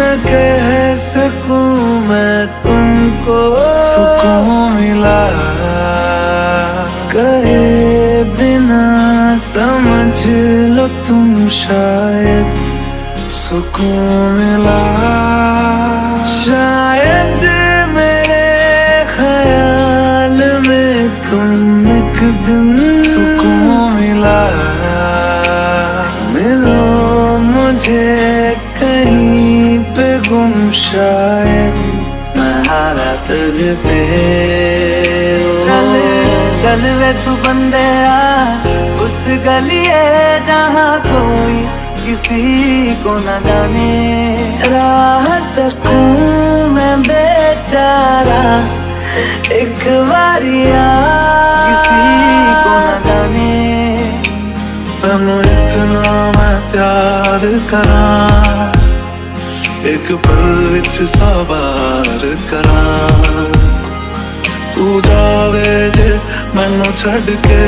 कह सकूं मैं तुमको सुकून मिला, कहे बिना समझ लो तुम शायद सुकून मिला। शायद मेरे ख्याल में तुम एक दिन सुकून मिला। मिलो मुझे कहीं पे गुम, शायद मैं हारा तुझ पे। चल चल वे तू बंदेया उस गली है जहाँ कोई किसी को न जाने, राह तकूं मैं बेचारा एक बारिया किसी को न जाने। तनु इतना मैं प्यार करा, एक पल विच सवार करा। तू जावे जे मैनू छड़ के,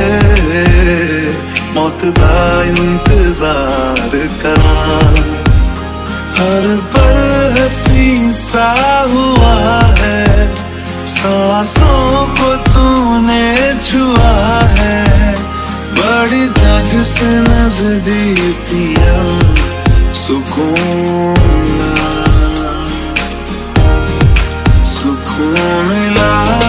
मौत दा इंतजार करा। हर पल हसी सा हुआ है, सांसों को तूने छुआ है। बड़ी जज से नजदीकी सुकून मिला, सुकून मिला।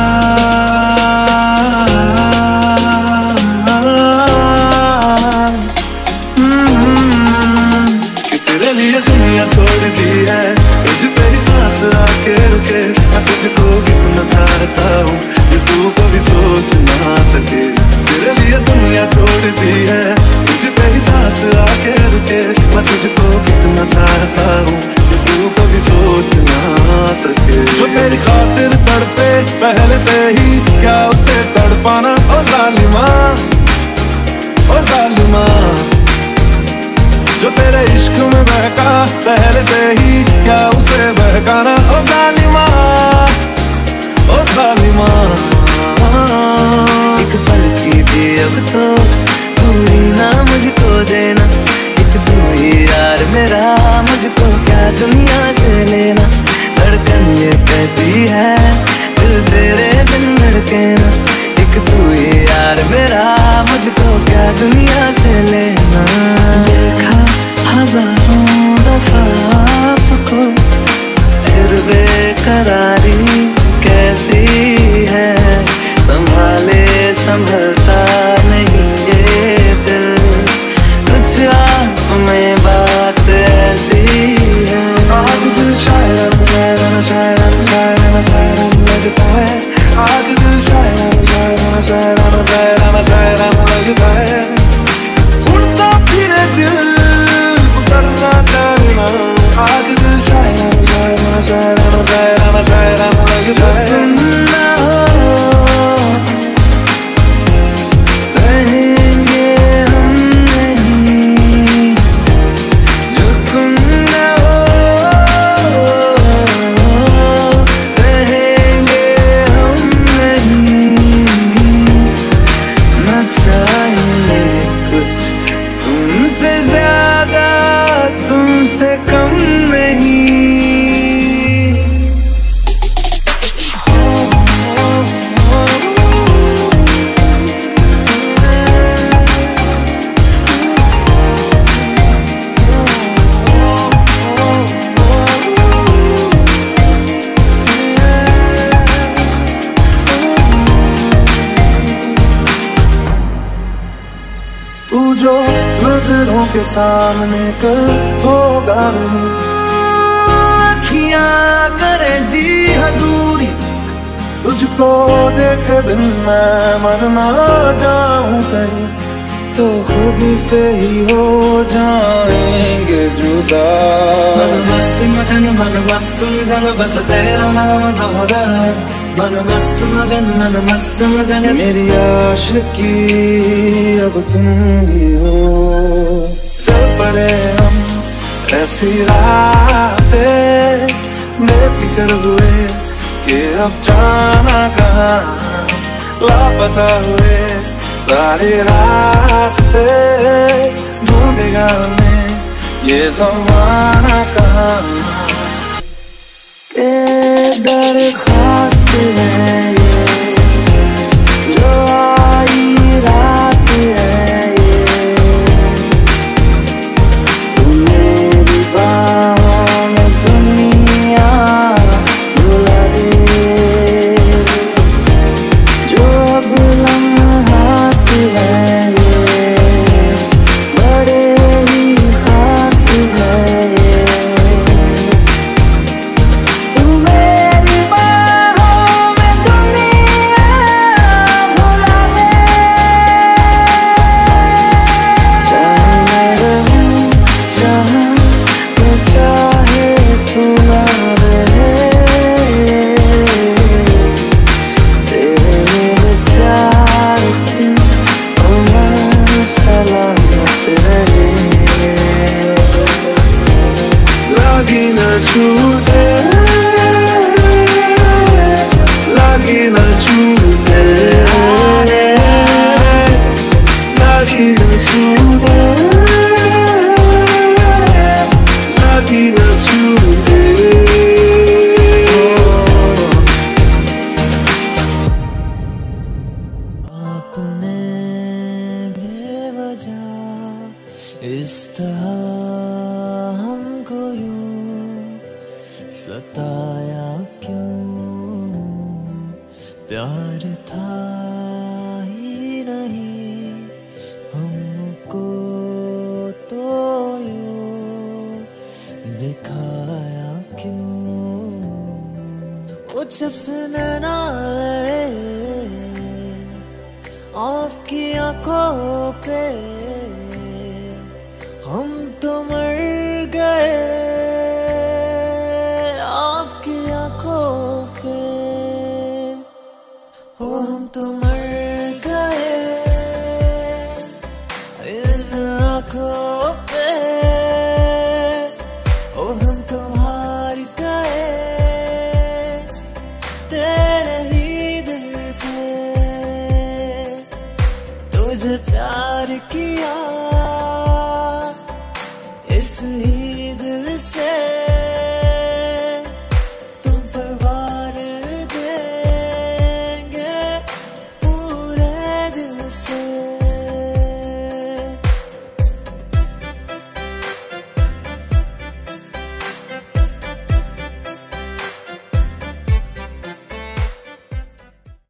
कि तेरे लिए दुनिया छोड़ दी है, तुझ पे ही सांस आके रुके। मैं तुझको कितना चाहता हूँ ये तू कभी सोच ना सके। तेरे लिए दुनिया छोड़ दी है, तुझ पे ही सांस आके रुके। मैं तुझको कितना चाहता हूँ ये तू कभी सोच ना सके। जो तेरी खातिर तड़पे पहले से ही, क्या उसे तड़पाना ओ जालिमा, ओ जालिमा। जो तेरे इश्क में बहका पहले से ही, क्या उसे बहकाना ओ जालिमा, ओ जालिमा। एक पल की भी अब तो दूरी ना मुझको देना, एक तू ही यार मेरा, मुझको क्या दुनिया से लेना। धड़कन ये कहती है दिल तेरे बिन धड़के ना, एक तू ही यार मेरा, मुझको क्या दुनिया से लेना। देखा हजारों दफा आपको, फिर बेकरारी कैसी है। संभाले संभलता नहीं ये दिल, कुछ आप में बात ऐसी है। आज दिल शायद शायद शायद शायद शायद लगता है। आज दिल शायद शायद शायद शायद शायद लगता है। उड़ता फिरे दिल उतरना करना। आज दिल शायद शायद शायद शायद शायद लगता है। तू जो नजरों के सामने कल होगा नहीं, अखियां करे जी हजूरी, तुझको देखे बिन मैं मर ना जाऊं कहीं। तो खुद से ही हो जाएंगे जुदा। मन मस्त मगन मन मस्त मगन बस तेरा नाम दोहराए। मन मस्त मगन मन मस्त मगन, मेरी आशिकी अब तुम ही हो। चल पड़े हम ऐसी रातें, बेफिक्र हुए कि अब जाना कहाँ। लापता हुए सारे रास्ते, ढूंढेगा हमें ये ज़माना कहाँ। के दरख्वास्त है ये, जो आई रात है ये, तू मेरी बाहों में दुनिया भुला दे, जो अब लम्हात है ये, बड़े ही खास है ये, तू मेरी बाहों में दुनिया भुला दे, चाहे मैं रहूं जहाँ मैं चाहे तू ना रहे, तेरे मेरे प्यार की उम्र सलामत रहे, लागी न छूटे, लागी न छूटे, लागी न छूटे, लागी न छूटे। आपने बेवजह इस तरह हमको यूं सताया क्यों, प्यार था ही नहीं हमको तो यूं दिखाया क्यों, वो जब से नैना लड़े आपकी आंखों पे, हम तो मर गए आपकी आंखों पे, ओ हम तो